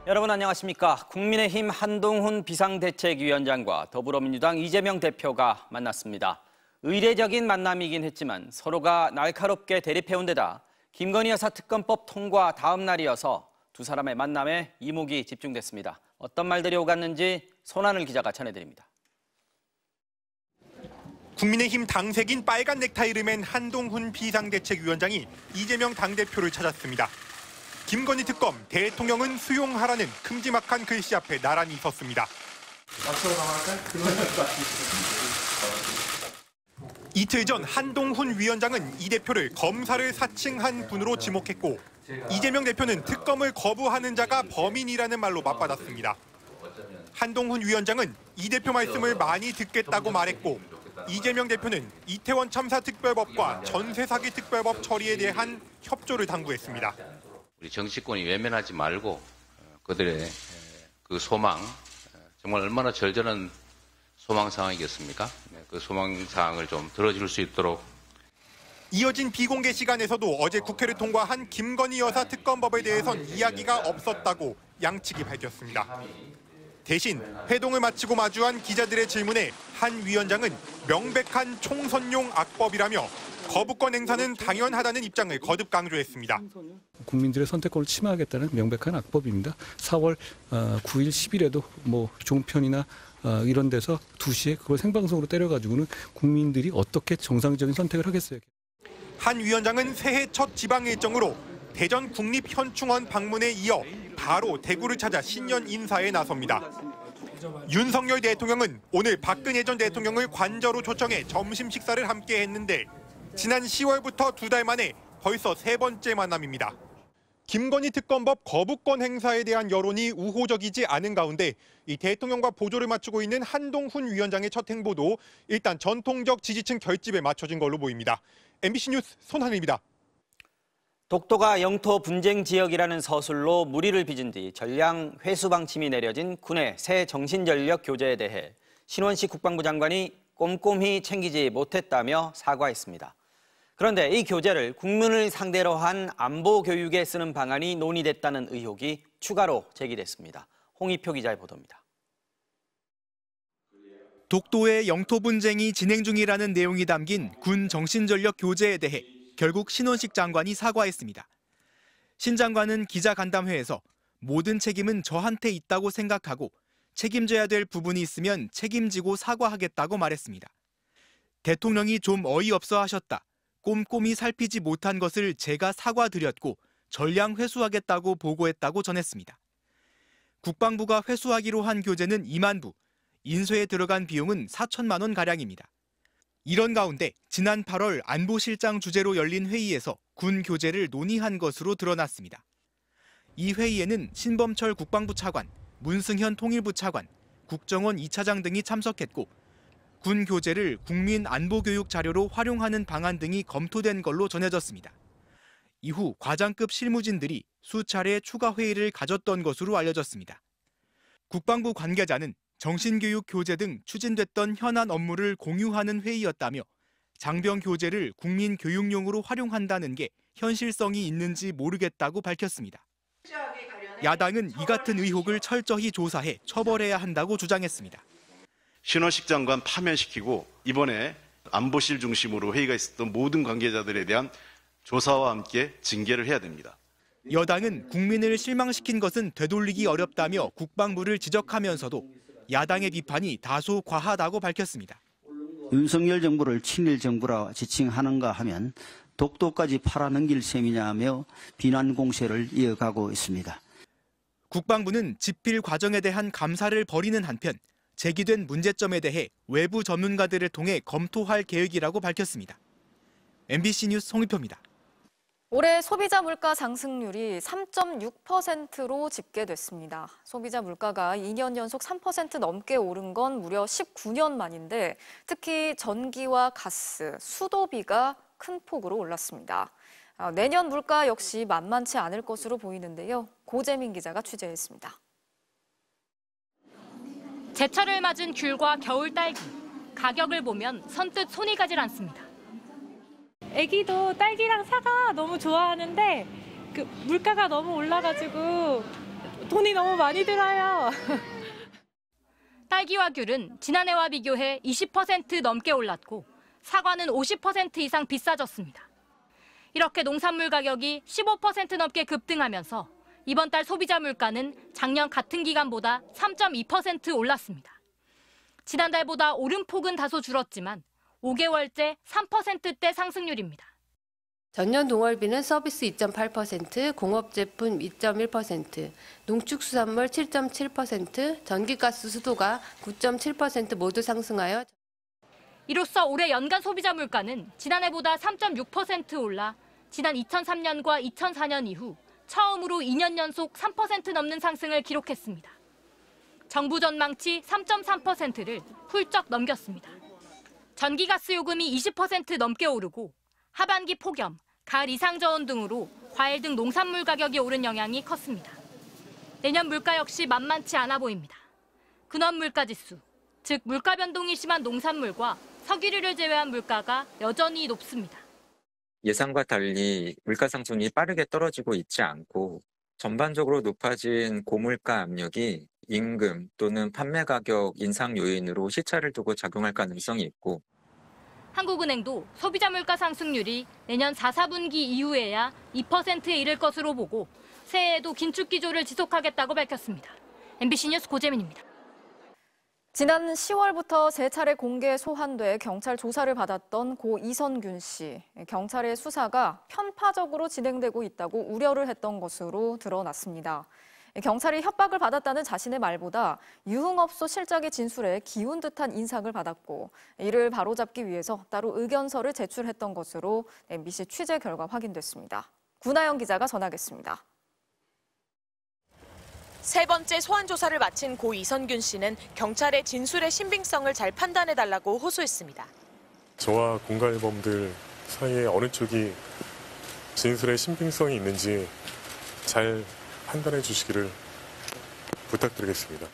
여러분 안녕하십니까? 국민의힘 한동훈 비상대책위원장과 더불어민주당 이재명 대표가 만났습니다. 의례적인 만남이긴 했지만 서로가 날카롭게 대립해온 데다 김건희 여사 특검법 통과 다음 날이어서 두 사람의 만남에 이목이 집중됐습니다. 어떤 말들이 오갔는지 손하늘 기자가 전해드립니다. 국민의힘 당색인 빨간 넥타이를 맨 한동훈 비상대책위원장이 이재명 당대표를 찾았습니다. 김건희 특검, 대통령은 수용하라는 큼지막한 글씨 앞에 나란히 섰습니다. 이틀 전 한동훈 위원장은 이 대표를 검사를 사칭한 분으로 지목했고 이재명 대표는 특검을 거부하는 자가 범인이라는 말로 맞받았습니다. 한동훈 위원장은 이 대표 말씀을 많이 듣겠다고 말했고 이재명 대표는 이태원 참사 특별법과 전세 사기 특별법 처리에 대한 협조를 당부했습니다. 우리 정치권이 외면하지 말고 그들의 그 소망, 정말 얼마나 절절한 소망 상황이겠습니까? 그 소망 사항을 좀 들어줄 수 있도록. 이어진 비공개 시간에서도 어제 국회를 통과한 김건희 여사 특검법에 대해선 이야기가 없었다고 양측이 밝혔습니다. 대신 회동을 마치고 마주한 기자들의 질문에 한 위원장은 명백한 총선용 악법이라며 거부권 행사는 당연하다는 입장을 거듭 강조했습니다. 국민들의 선택권을 침해하겠다는 명백한 악법입니다. 4월 9일, 10일에도 종편이나 이런 데서 2시에 그걸 생방송으로 때려가지고는 국민들이 어떻게 정상적인 선택을 하겠어요. 한 위원장은 새해 첫 지방 일정으로 대전 국립현충원 방문에 이어 바로 대구를 찾아 신년 인사에 나섭니다. 윤석열 대통령은 오늘 박근혜 전 대통령을 관저로 초청해 점심 식사를 함께 했는데 지난 10월부터 2달 만에 벌써 3번째 만남입니다. 김건희 특검법 거부권 행사에 대한 여론이 우호적이지 않은 가운데 이 대통령과 보조를 맞추고 있는 한동훈 위원장의 첫 행보도 일단 전통적 지지층 결집에 맞춰진 걸로 보입니다. MBC 뉴스 손하늘입니다. 독도가 영토 분쟁 지역이라는 서술로 물의를 빚은 뒤 전량 회수 방침이 내려진 군의 새 정신전력 교재에 대해 신원식 국방부 장관이 꼼꼼히 챙기지 못했다며 사과했습니다. 그런데 이 교재를 국민을 상대로 한 안보 교육에 쓰는 방안이 논의됐다는 의혹이 추가로 제기됐습니다. 홍희표 기자의 보도입니다. 독도의 영토 분쟁이 진행 중이라는 내용이 담긴 군 정신전력 교재에 대해 결국 신원식 장관이 사과했습니다. 신 장관은 기자간담회에서 모든 책임은 저한테 있다고 생각하고 책임져야 될 부분이 있으면 책임지고 사과하겠다고 말했습니다. 대통령이 좀 어이없어 하셨다. 꼼꼼히 살피지 못한 것을 제가 사과드렸고 전량 회수하겠다고 보고했다고 전했습니다. 국방부가 회수하기로 한 교재는 2만 부, 인쇄에 들어간 비용은 4천만 원가량입니다. 이런 가운데 지난 8월 안보실장 주재로 열린 회의에서 군 교재를 논의한 것으로 드러났습니다. 이 회의에는 신범철 국방부 차관, 문승현 통일부 차관, 국정원 2차장 등이 참석했고 군 교재를 국민 안보교육 자료로 활용하는 방안 등이 검토된 걸로 전해졌습니다. 이후 과장급 실무진들이 수차례 추가 회의를 가졌던 것으로 알려졌습니다. 국방부 관계자는 정신교육 교재 등 추진됐던 현안 업무를 공유하는 회의였다며 장병 교재를 국민 교육용으로 활용한다는 게 현실성이 있는지 모르겠다고 밝혔습니다. 야당은 이 같은 의혹을 철저히 조사해 처벌해야 한다고 주장했습니다. 신원식 장관 파면시키고 이번에 안보실 중심으로 회의가 있었던 모든 관계자들에 대한 조사와 함께 징계를 해야 됩니다. 여당은 국민을 실망시킨 것은 되돌리기 어렵다며 국방부를 지적하면서도 야당의 비판이 다소 과하다고 밝혔습니다. 윤석열 정부를 친일 정부라 지칭하는가 하면 독도까지 팔아넘길 셈이냐며 비난 공세를 이어가고 있습니다. 국방부는 집필 과정에 대한 감사를 벌이는 한편 제기된 문제점에 대해 외부 전문가들을 통해 검토할 계획이라고 밝혔습니다. MBC 뉴스 송희표입니다. 올해 소비자 물가 상승률이 3.6%로 집계됐습니다. 소비자 물가가 2년 연속 3% 넘게 오른 건 무려 19년 만인데 특히 전기와 가스, 수도비가 큰 폭으로 올랐습니다. 내년 물가 역시 만만치 않을 것으로 보이는데요. 고재민 기자가 취재했습니다. 제철을 맞은 귤과 겨울 딸기. 가격을 보면 선뜻 손이 가질 않습니다. 애기도 딸기랑 사과 너무 좋아하는데 물가가 너무 올라가지고 돈이 돈이 너무 많이 들어요. 딸기와 귤은 지난해와 비교해 20% 넘게 올랐고 사과는 50% 이상 비싸졌습니다. 이렇게 농산물 가격이 15% 넘게 급등하면서 이번 달 소비자 물가는 작년 같은 기간보다 3.2% 올랐습니다. 지난달보다 오름폭은 다소 줄었지만 5개월째 3%대 상승률입니다. 전년 동월비는 서비스 2.8%, 공업제품 2.1%, 농축수산물 7.7%, 전기가스 수도가 9.7% 모두 상승하여 이로써 올해 연간 소비자 물가는 지난해보다 3.6% 올라 지난 2003년과 2004년 이후 처음으로 2년 연속 3% 넘는 상승을 기록했습니다. 정부 전망치 3.3%를 훌쩍 넘겼습니다. 전기가스 요금이 20% 넘게 오르고 하반기 폭염, 가을 이상저온 등으로 과일 등 농산물 가격이 오른 영향이 컸습니다. 내년 물가 역시 만만치 않아 보입니다. 근원 물가지수, 즉 물가 변동이 심한 농산물과 석유류를 제외한 물가가 여전히 높습니다. 예상과 달리 물가 상승이 빠르게 떨어지고 있지 않고 전반적으로 높아진 고물가 압력이 임금 또는 판매 가격 인상 요인으로 시차를 두고 작용할 가능성이 있고 한국은행도 소비자 물가 상승률이 내년 4, 4분기 이후에야 2%에 이를 것으로 보고 새해에도 긴축 기조를 지속하겠다고 밝혔습니다. MBC 뉴스 고재민입니다. 지난 10월부터 세 차례 공개 소환돼 경찰 조사를 받았던 고 이선균 씨. 경찰의 수사가 편파적으로 진행되고 있다고 우려를 했던 것으로 드러났습니다. 경찰이 협박을 받았다는 자신의 말보다 유흥업소 실장의 진술에 기운 듯한 인상을 받았고 이를 바로잡기 위해서 따로 의견서를 제출했던 것으로 MBC 취재 결과 확인됐습니다. 구나영 기자가 전하겠습니다. 세 번째 소환 조사를 마친 고 이선균 씨는 경찰의 진술의 신빙성을 잘 판단해달라고 호소했습니다. 저와 공갈범들 사이에 어느 쪽이 진술의 신빙성이 있는지 잘 판단해 주시기를 부탁드리겠습니다.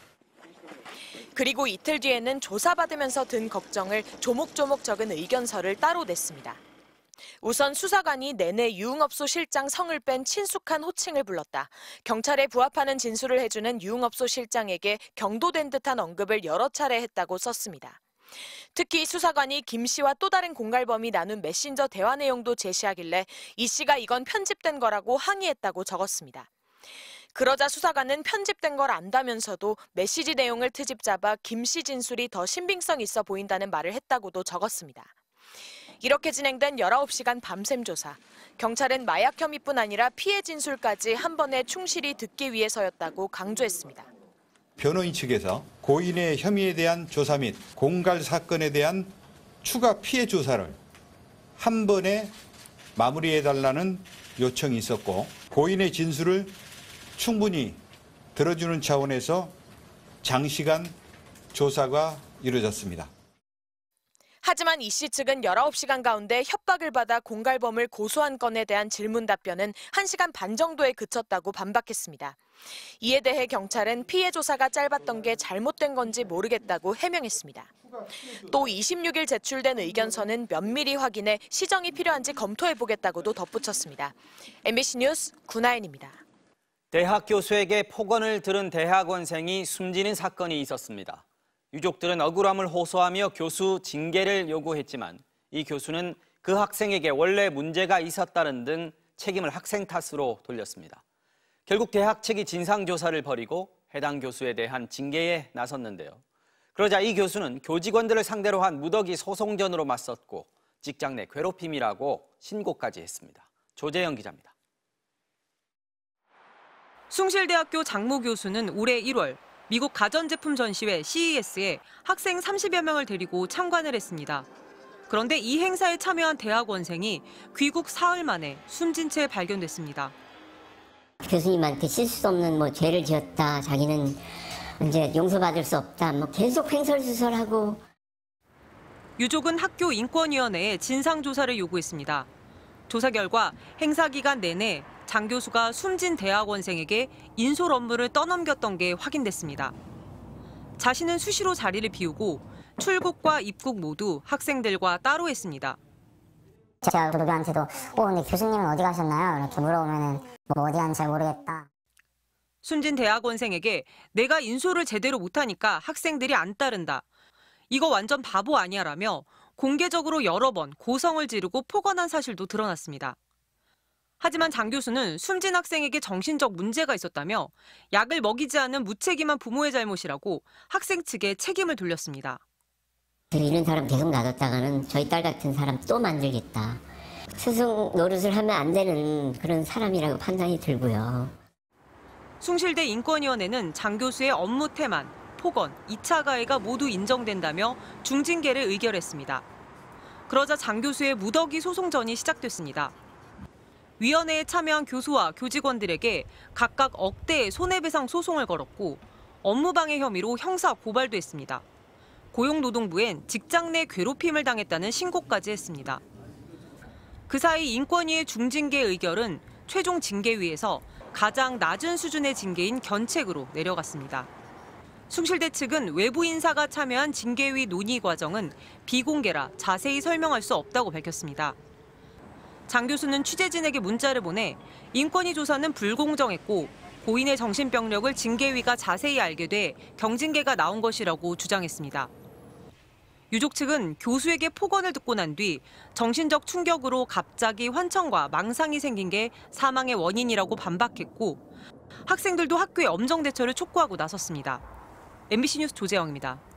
그리고 이틀 뒤에는 조사받으면서 든 걱정을 조목조목 적은 의견서를 따로 냈습니다. 우선 수사관이 내내 유흥업소 실장 성을 뺀 친숙한 호칭을 불렀다. 경찰에 부합하는 진술을 해주는 유흥업소 실장에게 경도된 듯한 언급을 여러 차례 했다고 썼습니다. 특히 수사관이 김 씨와 또 다른 공갈범이 나눈 메신저 대화 내용도 제시하길래 이 씨가 이건 편집된 거라고 항의했다고 적었습니다. 그러자 수사관은 편집된 걸 안다면서도 메시지 내용을 트집 잡아 김 씨 진술이 더 신빙성 있어 보인다는 말을 했다고도 적었습니다. 이렇게 진행된 19시간 밤샘 조사. 경찰은 마약 혐의뿐 아니라 피해 진술까지 한 번에 충실히 듣기 위해서였다고 강조했습니다. 변호인 측에서 고인의 혐의에 대한 조사 및 공갈 사건에 대한 추가 피해 조사를 한 번에 마무리해달라는 요청이 있었고 고인의 진술을 충분히 들어주는 차원에서 장시간 조사가 이루어졌습니다. 하지만 이 씨 측은 19시간 가운데 협박을 받아 공갈범을 고소한 건에 대한 질문 답변은 1시간 반 정도에 그쳤다고 반박했습니다. 이에 대해 경찰은 피해 조사가 짧았던 게 잘못된 건지 모르겠다고 해명했습니다. 또 26일 제출된 의견서는 면밀히 확인해 시정이 필요한지 검토해보겠다고도 덧붙였습니다. MBC 뉴스 구나연입니다. 대학 교수에게 폭언을 들은 대학원생이 숨지는 사건이 있었습니다. 유족들은 억울함을 호소하며 교수 징계를 요구했지만 이 교수는 그 학생에게 원래 문제가 있었다는 등 책임을 학생 탓으로 돌렸습니다. 결국 대학 측이 진상조사를 벌이고 해당 교수에 대한 징계에 나섰는데요. 그러자 이 교수는 교직원들을 상대로 한 무더기 소송전으로 맞섰고 직장 내 괴롭힘이라고 신고까지 했습니다. 조재영 기자입니다. 숭실대학교 장모 교수는 올해 1월 미국 가전제품 전시회 CES에 학생 30여 명을 데리고 참관을 했습니다. 그런데 이 행사에 참여한 대학원생이 귀국 사흘 만에 숨진 채 발견됐습니다. 교수님한테 씻을 수 없는 죄를 지었다. 자기는 이제 용서받을 수 없다. 계속 횡설수설하고. 유족은 학교 인권위원회에 진상조사를 요구했습니다. 조사 결과 행사 기간 내내 장 교수가 숨진 대학원생에게 인솔 업무를 떠넘겼던 게 확인됐습니다. 자신은 수시로 자리를 비우고 출국과 입국 모두 학생들과 따로 했습니다. 제가 누구한테도 근데 교수님은 어디 가셨나요? 이렇게 물어보면은 어디 가는지 잘 모르겠다. 숨진 대학원생에게 내가 인솔을 제대로 못하니까 학생들이 안 따른다. 이거 완전 바보 아니야라며 공개적으로 여러 번 고성을 지르고 폭언한 사실도 드러났습니다. 하지만 장 교수는 숨진 학생에게 정신적 문제가 있었다며 약을 먹이지 않은 무책임한 부모의 잘못이라고 학생 측에 책임을 돌렸습니다. 이런 사람 계속 놔뒀다가는 저희 딸 같은 사람 또 만들겠다. 스승 노릇을 하면 안 되는 그런 사람이라고 판단이 들고요. 숭실대 인권위원회는 장 교수의 업무 태만, 폭언, 2차 가해가 모두 인정된다며 중징계를 의결했습니다. 그러자 장 교수의 무더기 소송전이 시작됐습니다. 위원회에 참여한 교수와 교직원들에게 각각 억대의 손해배상 소송을 걸었고 업무방해 혐의로 형사 고발도 했습니다. 고용노동부엔 직장 내 괴롭힘을 당했다는 신고까지 했습니다. 그 사이 인권위의 중징계 의결은 최종 징계위에서 가장 낮은 수준의 징계인 견책으로 내려갔습니다. 숭실대 측은 외부 인사가 참여한 징계위 논의 과정은 비공개라 자세히 설명할 수 없다고 밝혔습니다. 장 교수는 취재진에게 문자를 보내 인권위 조사는 불공정했고 고인의 정신병력을 징계위가 자세히 알게 돼 경징계가 나온 것이라고 주장했습니다. 유족 측은 교수에게 폭언을 듣고 난 뒤 정신적 충격으로 갑자기 환청과 망상이 생긴 게 사망의 원인이라고 반박했고 학생들도 학교에 엄정 대처를 촉구하고 나섰습니다. MBC 뉴스 조재영입니다.